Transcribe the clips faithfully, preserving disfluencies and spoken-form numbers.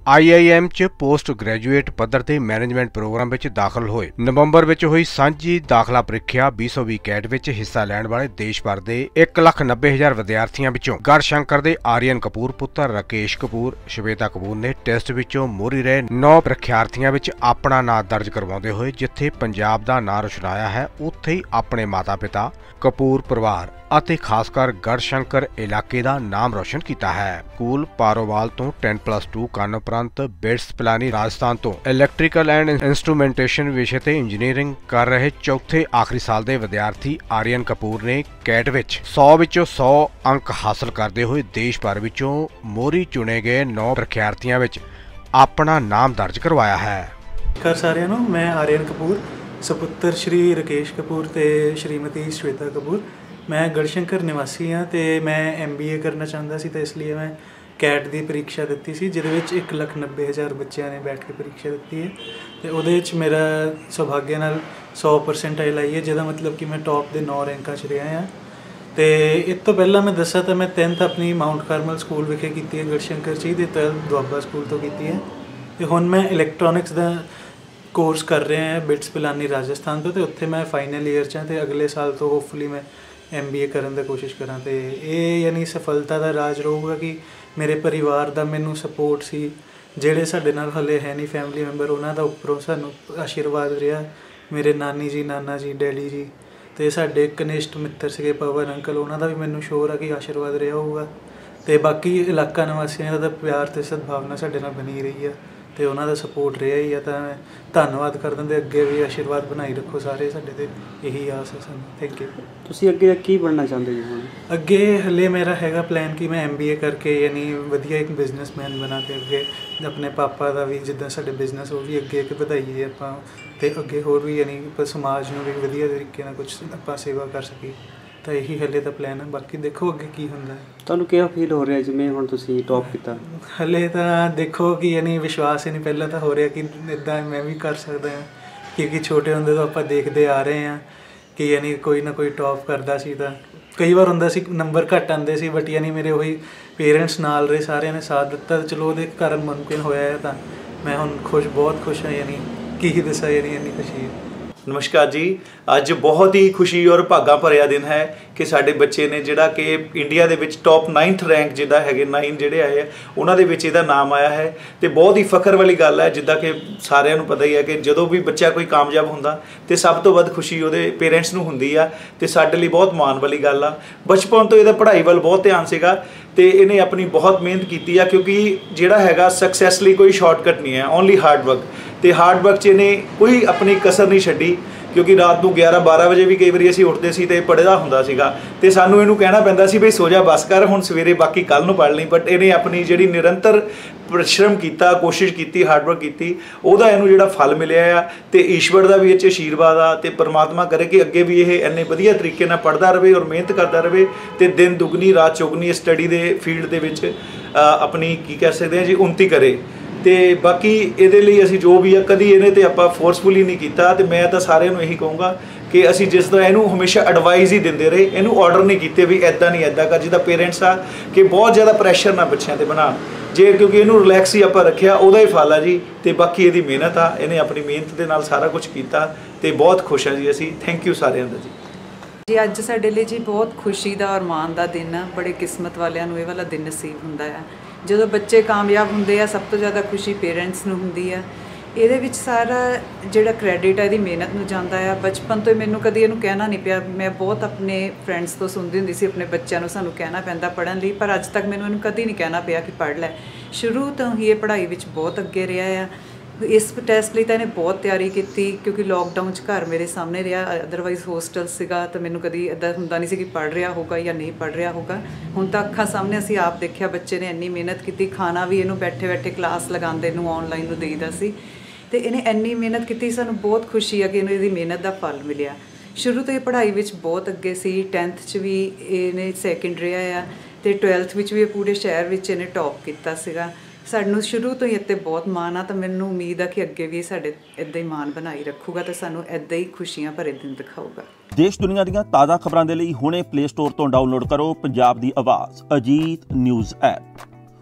I I M च post graduate पद्धर ते मैनेजमेंट प्रोग्राम विच दाखल होए। नवंबर विच हुई सांझी दाखला ਪ੍ਰੀਖਿਆ ਵੀਹ ਸੌ ਵੀਹ कैट विच हिस्सा लैण वाले देश भर दे एक लख नब्बे हज़ार विद्यार्थियों विचों गढ़शंकर दे आर्यन कपूर पुत्र राकेश कपूर श्वेता कपूर ने टेस्ट विचों मोहरी रहे नौ ਪ੍ਰੀਖਿਆਰਥੀਆਂ विच अपना नां दर्ज करवाउंदे होए जिथे पंजाब दा नां रोशनाया है उत्थे ही अपने माता पिता कपूर परिवार ਅਤੇ ਖਾਸਕਰ ਗੜਸ਼ੰਕਰ ਇਲਾਕੇ ਦਾ ਨਾਮ ਰੋਸ਼ਨ ਕੀਤਾ ਹੈ। ਸਕੂਲ ਪਾਰੋਵਾਲ ਤੋਂ ਦਸ ਪਲੱਸ ਦੋ ਕਰਨ ਉਪਰੰਤ ਬਿਟਸ ਪਿਲਾਨੀ ਰਾਜਸਥਾਨ ਤੋਂ ਇਲੈਕਟ੍ਰੀਕਲ ਐਂਡ ਇੰਸਟਰੂਮੈਂਟੇਸ਼ਨ ਵਿਸ਼ੇ ਤੇ ਇੰਜੀਨੀਅਰਿੰਗ ਕਰ ਰਹੇ ਚੌਥੇ ਆਖਰੀ ਸਾਲ ਦੇ ਵਿਦਿਆਰਥੀ ਆਰੀਅਨ ਕਪੂਰ ਨੇ ਕੈਟ ਵਿੱਚ सौ ਵਿੱਚੋਂ सौ ਅੰਕ ਹਾਸਲ ਕਰਦੇ ਹੋਏ ਦੇਸ਼ ਭਰ ਵਿੱਚੋਂ ਮੋਹਰੀ ਚੁਣੇ ਗਏ ਨੌ ਪ੍ਰੀਖਿਆਰਥੀਆਂ ਵਿੱਚ ਆਪਣਾ ਨਾਮ ਦਰਜ ਕਰਵਾਇਆ ਹੈ। ਕਰ ਸਾਰਿਆਂ ਨੂੰ ਮੈਂ ਆਰੀਅਨ ਕਪੂਰ ਸੁਪੁੱਤਰ ਸ਼੍ਰੀ ਰਾਕੇਸ਼ ਕਪੂਰ ਤੇ ਸ਼੍ਰੀਮਤੀ ਸ਼ਵੇਤਾ ਕਪੂਰ मैं गढ़शंकर निवासी हाँ तो मैं एम बी ए करना चाहता सी तो इसलिए मैं कैट की परीक्षा दी सी जिहदे एक लख नब्बे हज़ार बच्चों ने बैठ के परीक्षा दी है तो उहदे मेरा सौभाग्य नाल सौ परसेंटाइल आई है जिहदा मतलब कि मैं टॉप के नौ रैंकों च रहा हाँ। तो इस तो पहला मैं दसा तो मैं टेंथ अपनी माउंट कार्मल स्कूल विखे की है गढ़शंकर च, ट्वेल्थ दुआबा स्कूल तो की है। तो हुण मैं इलैक्ट्रॉनिक्स का कोर्स कर रहा है बिट्स पिलानी राजस्थान तो उत्थे मैं फाइनल ईयर च तो अगले साल तो होपफुली मैं एम बी ए करन दी कोशिश करा। तो ये यानी सफलता का राज रहूगा कि मेरे परिवार का मैनू सपोर्ट सी जेड़े साडे नाल हले है नहीं फैमिली मैंबर उन्हां दा उपरों सानू आशीर्वाद रहा मेरे नानी जी नाना जी डैडी जी तो साडे कनिष्ठ मित्र सीगे पवन अंकल उन्हां दा भी मैनू शोर है कि आशीर्वाद रहा होगा। तो बाकी इलाका निवासियों का प्यार तो सद्भावना साडे नाल बनी रही है तो उन्हों का सपोर्ट रहा ही है। तो मैं धन्यवाद कर दिंदे अगे भी आशीर्वाद बनाई रखो सारे साडे ते यही आस है सानू। Thank you. तुसीं अगे की बनना चाहते जी? हुण अगे हले मेरा हैगा प्लान कि मैं एम बी ए करके यानी वधिया एक बिजनेसमैन बना के अगे अपने पापा का भी जिद्दां साडे बिजनेस वो भी अगे एक वधाईए आपां ते अगे होर भी यानी समाज नूं भी वधिया तरीके नाल कुछ आपां सेवा कर सकीए तो यही हले तो प्लान है। बाकी देखो अगे की हुंदा है। तुहानूं किहड़ा फील हो रहा है जिवें हुण तुसीं टॉप कीता? हले तो देखो कि यानी विश्वास ही नहीं पहला तो हो रहा कि इदां मैं भी कर सकदा हाँ क्योंकि छोटे हुंदे तो आपां देखते आ रहे हैं कि यानी कोई ना कोई टॉप करदा सी तां कई बार हुंदा सी नंबर घट आंदे सी बट यानी मेरे वही पेरेंट्स नाल रहे सारिਆਂ ने साथ दिता चलो ਉਹਦੇ ਕਾਰਨ मुमकिन होया है। तो मैं हुण खुश बहुत खुश हाँ यानी की ही दसा यानी इन्नी खुशी है। नमस्कार जी, अज बहुत ही खुशी और भागा भरिया दिन है कि साडे बच्चे ने जिहड़ा कि इंडिया दे विच टॉप नाइन्थ रैंक जिहड़ा है नाइन जिहड़े आए हैं उन्हां दे विच इहदा नाम आया है। तो बहुत ही फखर वाली गल है जिद्दां कि सारिਆਂ नूं पता ही है कि जदों भी बच्चा कोई कामयाब हुंदा तो सब तो वध खुशी उहदे पेरेंट्स नूं हुंदी आ ते साडे लई बहुत माण वाली गल आ। बचपन तो इहदा पढ़ाई वल बहुत ध्यान सीगा तो इन्हें अपनी बहुत मेहनत की है क्योंकि जिहड़ा हैगा सक्सैस लई कोई शॉर्टकट नहीं है, ओनली हार्ड वर्क। तो हार्ड वर्क च इन्हें कोई अपनी कसर नहीं छड्डी क्योंकि रात को ग्यारह बारह बजे भी कई बार असीं उठते सी ते पढ़दा हुंदा सीगा ते सानूं इहनूं कहना पैंदा सी बई सो जा बस कर हुण सवेरे बाकी कल नूं पढ़ लई। बट इन्हें अपनी जिहड़ी निरंतर परिश्रम कीता कोशिश की हार्ड वर्क की उहदा इहनूं जिहड़ा फल मिलिया आ ते ईश्वर का भी इह च आशीर्वाद आ ते परमात्मा करे कि अगे भी ये इन्ने वधिया तरीके नाल पढ़दा रहे और मेहनत करदा रहे ते दिन दुगनी रात चौगनी स्टडी दे फील्ड दे विच अपनी की कह सकते हैं जी उन्नति करे। तो बाकी ये असी जो भी है कभी इन्हें तो आप फोर्सफुली नहीं किया। तो मैं तो सारे यही कहूँगा कि असी जिस तरह इनू हमेशा एडवाइस ही देंदे रहे, इनू ऑर्डर नहीं किए भी इदा नहीं इदा कर जिदा पेरेंट्स आ कि बहुत ज़्यादा प्रैशर ना बच्चों पर बना जे क्योंकि इनू रिलैक्स ही आप रखा वह ही फल है जी। तो बाकी ये मेहनत आ इन्हें अपनी मेहनत के नाल सारा कुछ किया तो बहुत खुश हाँ जी असी। थैंक यू सारिਆਂ ਦਾ जी। जी अज साडे लिए जी बहुत खुशी का और माण का दिन है। बड़े किस्मत वालियां नूं इह वाला दिन नसीब हुंदा है ਜਦੋਂ ਬੱਚੇ ਕਾਮਯਾਬ ਹੁੰਦੇ ਆ ਸਭ ਤੋਂ ਜ਼ਿਆਦਾ ਖੁਸ਼ੀ ਪੇਰੈਂਟਸ ਨੂੰ ਹੁੰਦੀ ਆ। ਇਹਦੇ ਵਿੱਚ ਸਾਰਾ ਜਿਹੜਾ ਕ੍ਰੈਡਿਟ ਹੈ ਇਹਦੀ ਮਿਹਨਤ ਨੂੰ ਜਾਂਦਾ ਆ। ਬਚਪਨ ਤੋਂ ਮੈਨੂੰ ਕਦੀ ਇਹਨੂੰ ਕਹਿਣਾ ਨਹੀਂ ਪਿਆ। ਮੈਂ ਬਹੁਤ ਆਪਣੇ ਫਰੈਂਡਸ ਤੋਂ ਸੁਣਦੀ ਹੁੰਦੀ ਸੀ ਆਪਣੇ ਬੱਚਿਆਂ ਨੂੰ ਸਾਨੂੰ ਕਹਿਣਾ ਪੈਂਦਾ ਪੜ੍ਹਨ ਲਈ ਪਰ ਅੱਜ ਤੱਕ ਮੈਨੂੰ ਇਹਨੂੰ ਕਦੀ ਨਹੀਂ ਕਹਿਣਾ ਪਿਆ ਕਿ ਪੜ੍ਹ ਲੈ। ਸ਼ੁਰੂ ਤੋਂ ਹੀ ਇਹ ਪੜ੍ਹਾਈ ਵਿੱਚ ਬਹੁਤ ਅੱਗੇ ਰਿਹਾ ਆ। इस टैसट लिए तो इन्हें बहुत तैयारी की क्योंकि लॉकडाउन च घर मेरे सामने रहा अदरवाइज़ होस्टल सीगा तो मैनू कभी इदा हुंदा नहीं सी कि पढ़ रहा होगा या नहीं पढ़ रहा होगा। हुण तो अक्खां सामने असीं आप देखा बच्चे ने इन्नी मेहनत की खाना भी इनू बैठे बैठे क्लास लगाते नूं ऑनलाइन नूं देईदा सी तो इन्हें इन्नी मेहनत की सानू बहुत खुशी है कि इन्हें इहदी मेहनत का फल मिलिया। शुरू तो ये पढ़ाई विच बहुत अगे सी टेंथ च भी इन्हें सैकेंड रहा आ तो ट्वेल्थ विच भी पूरे शहर विच इन्हें टॉप किया सीगा। सानू शुरू तो ही इत्ते बहुत माण आ तो मैनू उम्मीद है कि अगे भी साडे इदां ही माण बनाई रखूगा तो सानू इदां ही खुशियां भरे दिन दिखाऊगा। देश दुनिया दीयां ताज़ा खबरां दे लई हुणे प्ले स्टोर तो डाउनलोड करो पंजाब दी आवाज़ अजीत न्यूज़ ऐप।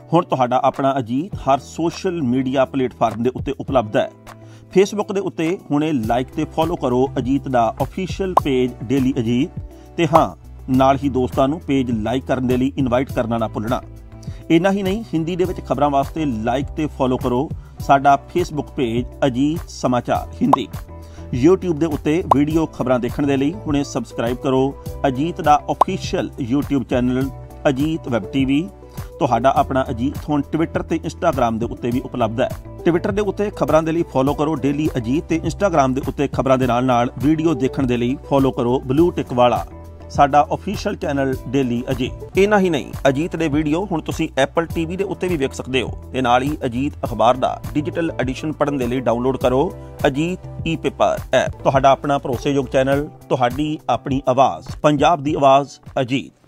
ਹੁਣ ਤੁਹਾਡਾ ਆਪਣਾ ਅਜੀਤ ਹਰ ਸੋਸ਼ਲ ਮੀਡੀਆ ਪਲੇਟਫਾਰਮ ਦੇ ਉੱਤੇ ਉਪਲਬਧ ਹੈ। ਫੇਸਬੁੱਕ ਦੇ ਉੱਤੇ ਹੁਣੇ ਲਾਈਕ ਤੇ ਫੋਲੋ ਕਰੋ ਅਜੀਤ ਦਾ ਅਫੀਸ਼ੀਅਲ ਪੇਜ ਡੇਲੀ ਅਜੀਤ, ਤੇ ਹਾਂ ਨਾਲ ਹੀ ਦੋਸਤਾਂ ਨੂੰ ਪੇਜ ਲਾਈਕ ਕਰਨ ਦੇ ਲਈ ਇਨਵਾਈਟ ਕਰਨਾ ਨਾ ਭੁੱਲਣਾ। ਇੰਨਾ ਹੀ ਨਹੀਂ, ਹਿੰਦੀ ਦੇ ਵਿੱਚ ਖਬਰਾਂ ਵਾਸਤੇ ਲਾਈਕ ਤੇ ਫੋਲੋ ਕਰੋ ਸਾਡਾ ਫੇਸਬੁੱਕ ਪੇਜ ਅਜੀਤ ਸਮਾਚਾਰ ਹਿੰਦੀ। YouTube ਦੇ ਉੱਤੇ ਵੀਡੀਓ ਖਬਰਾਂ ਦੇਖਣ ਦੇ ਲਈ ਹੁਣੇ ਸਬਸਕ੍ਰਾਈਬ ਕਰੋ ਅਜੀਤ ਦਾ official YouTube channel Ajit web TV. ਤੁਹਾਡਾ ਆਪਣਾ ਅਜੀਤ ਹੁਣ ਟਵਿੱਟਰ ਤੇ ਇੰਸਟਾਗ੍ਰਾਮ ਦੇ ਉੱਤੇ ਵੀ ਉਪਲਬਧ ਹੈ। ਟਵਿੱਟਰ ਦੇ ਉੱਤੇ ਖਬਰਾਂ ਦੇ ਲਈ ਫੋਲੋ ਕਰੋ ਡੇਲੀ ਅਜੀਤ, ਤੇ ਇੰਸਟਾਗ੍ਰਾਮ ਦੇ ਉੱਤੇ ਖਬਰਾਂ ਦੇ ਨਾਲ ਨਾਲ ਵੀਡੀਓ ਦੇਖਣ ਦੇ ਲਈ ਫੋਲੋ ਕਰੋ ਬਲੂ ਟਿਕ ਵਾਲਾ ਸਾਡਾ ਅਫੀਸ਼ੀਅਲ ਚੈਨਲ ਡੇਲੀ ਅਜੀਤ। ਇੰਨਾ ਹੀ ਨਹੀਂ, ਅਜੀਤ ਦੇ ਵੀਡੀਓ ਹੁਣ ਤੁਸੀਂ ਐਪਲ ਟੀਵੀ ਦੇ ਉੱਤੇ ਵੀ ਵੇਖ ਸਕਦੇ ਹੋ, ਤੇ ਨਾਲ ਹੀ ਅਜੀਤ ਅਖਬਾਰ ਦਾ ਡਿਜੀਟਲ ਐਡੀਸ਼ਨ ਪੜ੍ਹਨ ਦੇ ਲਈ ਡਾਊਨਲੋਡ ਕਰੋ ਅਜੀਤ ਈ ਪੇਪਰ ਐਪ। ਤੁਹਾਡਾ ਆਪਣਾ ਭਰੋਸੇਯੋਗ ਚੈਨਲ, ਤੁਹਾਡੀ ਆਪਣੀ ਆਵਾਜ਼, ਪੰਜਾਬ ਦੀ ਆਵਾਜ਼ ਅਜੀਤ।